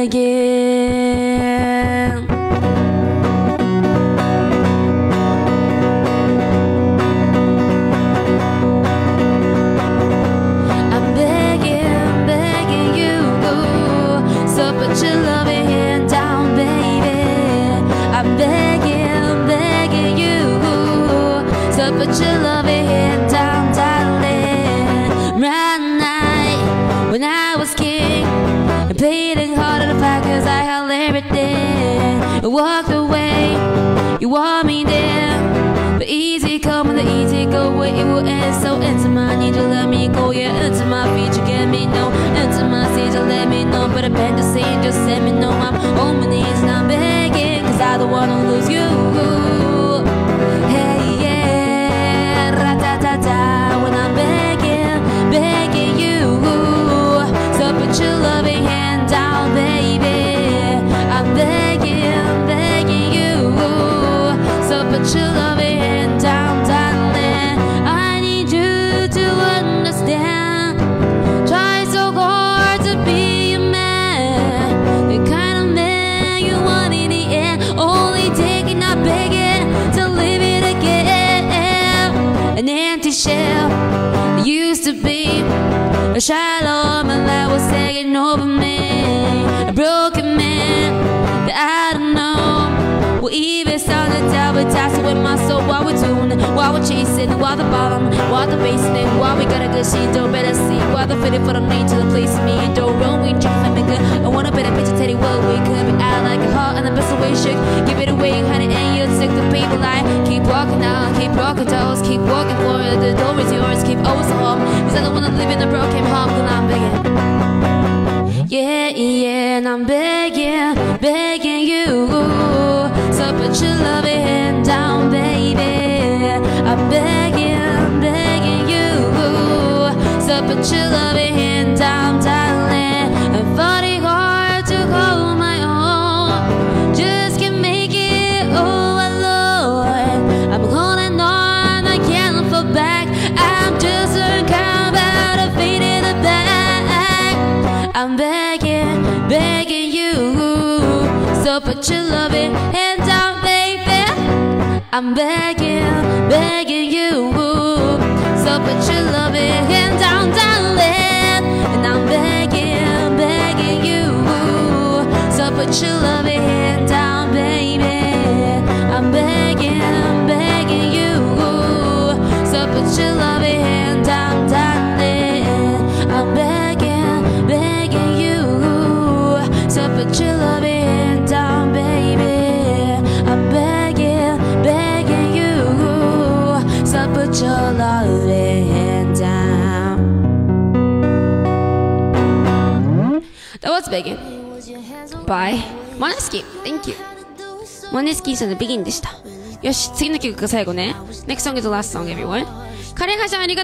begging. I'm begging, begging you, so put your loving hand down, baby. I'm begging, begging you, so put your loving hand down, darling. Right night when I was king, and pleading hard to the fight 'cause I held everything. I walked away, you want me there, but easy come and the easy go away. It will end so intimate. I need you to let me go, yeah, into my feet. You get me, no, into my seat. You let me know, but I bend the scene. Just let me know I'm on my knees and I'm begging, 'cause I don't wanna lose you. Hey, yeah, ra-ta-ta-ta. When I'm begging, begging you, so put your loving hand down, baby. I'm begging, begging you, so put your loving hand down, darling. I need you to understand. Try so hard to be a man, the kind of man you want in the end. Only taking, not begging, to live it again. An empty shell that used to be a shallow man that was taking over me. A broken man that I don't know will even start to tell, but that's with my soul. While we're doing it, while we're chasing, while the bottom, while the basement, while we got a good sheet, don't better see. While the fitting for the need to the place of me, and don't run, we dream for me good. I want a better picture, tell you what we could be out like a heart, and the best way shook. Give it away, honey, and you took the people line. Keep walking out, keep rocking toes, keep walking for it. The door is yours, keep always home, 'cause I don't wanna live in a broken home, 'cause I'm begging. Yeah, yeah, and I'm begging, begging you, so put your loving hand down, baby. I'm begging, begging you, so put your loving hand down, darling. I'm fighting hard to hold my own, just can't make it all alone. I'm holding on, I can't fall back. I'm just uncountable, about to fade in the back. I'm begging, begging you, so put your loving hand down, baby. I'm begging, begging you, so put your loving hand down, darling. And I'm begging, begging you, so put your loving hand down, baby. I'm begging, begging you, so put your loving hand down, darling. I'm begging, begging you, so put your loving hand down, baby. I'm begging, begging you, so put your loving hand down. That was begging by Måneskin. Thank you. Måneskinさんの Begin でした。よし、次の曲が最後ね。Next song is the last song, everyone. カレンハさんありがとう。